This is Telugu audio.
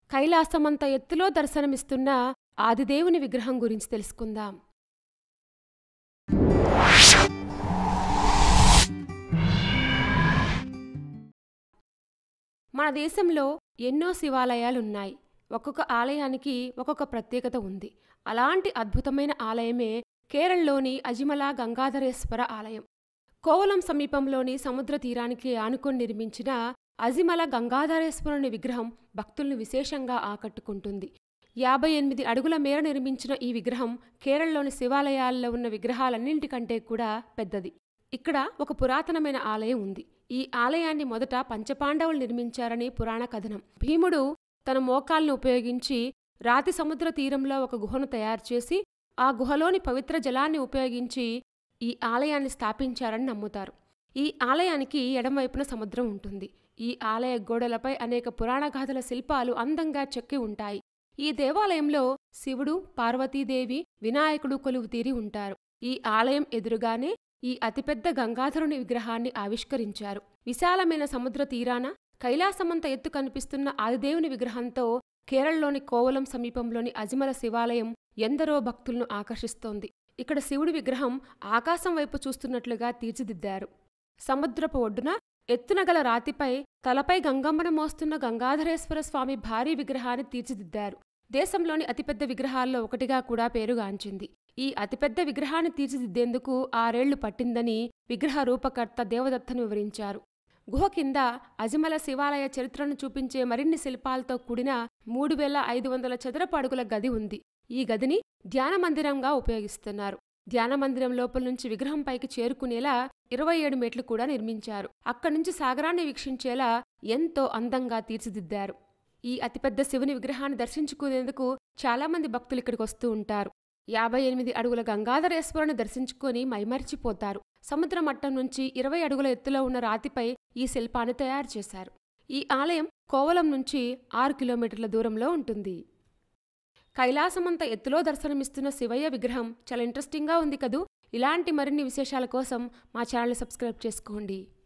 కైలాసమంత ఎత్తులో దర్శనమిస్తున్న ఆదిదేవుని విగ్రహం గురించి తెలుసుకుందాం. మన దేశంలో ఎన్నో శివాలయాలున్నాయి. ఒక్కొక్క ఆలయానికి ఒక్కొక్క ప్రత్యేకత ఉంది. అలాంటి అద్భుతమైన ఆలయమే కేరళలోని అజిమల గంగాధరేశ్వర ఆలయం. కోవలం సమీపంలోని సముద్ర తీరానికి ఆనుకొని నిర్మించిన అజిమల గంగాధరేశ్వరుని విగ్రహం భక్తుల్ని విశేషంగా ఆకట్టుకుంటుంది. 58 అడుగుల మేర నిర్మించిన ఈ విగ్రహం కేరళలోని శివాలయాల్లో ఉన్న విగ్రహాలన్నింటికంటే కూడా పెద్దది. ఇక్కడ ఒక పురాతనమైన ఆలయం ఉంది. ఈ ఆలయాన్ని మొదట పంచపాండవులు నిర్మించారని పురాణ కథనం. భీముడు తన మోకాల్ని ఉపయోగించి రాతి సముద్ర తీరంలో ఒక గుహను తయారుచేసి ఆ గుహలోని పవిత్ర జలాన్ని ఉపయోగించి ఈ ఆలయాన్ని స్థాపించారని నమ్ముతారు. ఈ ఆలయానికి ఎడమవైపున సముద్రం ఉంటుంది. ఈ ఆలయ గోడలపై అనేక పురాణగాథల శిల్పాలు అందంగా చెక్కి ఉంటాయి. ఈ దేవాలయంలో శివుడు, పార్వతీదేవి, వినాయకుడు కొలువుతీరి ఉంటారు. ఈ ఆలయం ఎదురుగానే ఈ అతిపెద్ద గంగాధరుని విగ్రహాన్ని ఆవిష్కరించారు. విశాలమైన సముద్ర తీరాన కైలాసమంత ఎత్తు కనిపిస్తున్న ఆదిదేవుని విగ్రహంతో కేరళలోని కోవలం సమీపంలోని అజిమల శివాలయం ఎందరో భక్తులను ఆకర్షిస్తోంది. ఇక్కడ శివుడి విగ్రహం ఆకాశం వైపు చూస్తున్నట్లుగా తీర్చిదిద్దారు. సముద్రపు ఒడ్డున ఎత్తునగల రాతిపై తలపై గంగమ్మను మోస్తున్న గంగాధరేశ్వర స్వామి భారీ విగ్రహాన్ని తీర్చిదిద్దారు. దేశంలోని అతిపెద్ద విగ్రహాల్లో ఒకటిగా కూడా పేరుగాంచింది. ఈ అతిపెద్ద విగ్రహాన్ని తీర్చిదిద్దేందుకు 6 ఏళ్లు పట్టిందని విగ్రహ రూపకర్త దేవదత్తను వివరించారు. గుహ కింద అజిమల శివాలయ చరిత్రను చూపించే మరిన్ని శిల్పాలతో కూడిన 3500 చదరపు అడుగుల గది ఉంది. ఈ గదిని ధ్యానమందిరంగా ఉపయోగిస్తున్నారు. ధ్యానమందిరం లోపల నుంచి విగ్రహం పైకి చేరుకునేలా 27 మెట్లు కూడా నిర్మించారు. అక్కడ్నుంచి సాగరాన్ని వీక్షించేలా ఎంతో అందంగా తీర్చిదిద్దారు. ఈ అతిపెద్ద శివుని విగ్రహాన్ని దర్శించుకునేందుకు చాలామంది భక్తులు ఇక్కడికి వస్తూ ఉంటారు. 58 అడుగుల గంగాధరేశ్వరుని దర్శించుకొని మైమరిచిపోతారు. సముద్ర మట్టం నుంచి 20 అడుగుల ఎత్తులో ఉన్న రాతిపై ఈ శిల్పాన్ని తయారు చేశారు. ఈ ఆలయం కోవలం నుంచి 6 కిలోమీటర్ల దూరంలో ఉంటుంది. కైలాసమంత ఎత్తులో దర్శనమిస్తున్న శివయ్య విగ్రహం చాలా ఇంట్రెస్టింగ్గా ఉంది కదూ. ఇలాంటి మరిన్ని విశేషాల కోసం మా ఛానల్ని సబ్స్క్రైబ్ చేసుకోండి.